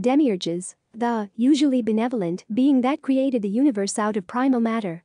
Demiurges, the usually benevolent being that created the universe out of primal matter,